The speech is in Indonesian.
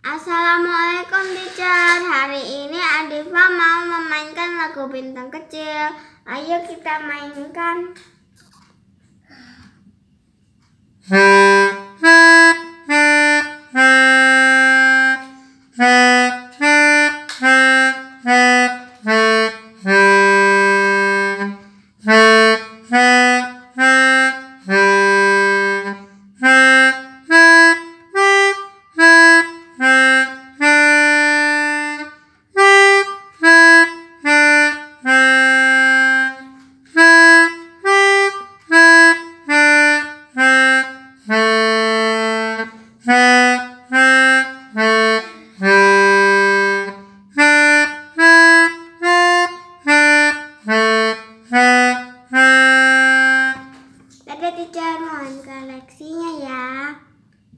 Assalamualaikum teacher. Hari ini Adifa mau memainkan lagu Bintang Kecil. Ayo kita mainkan.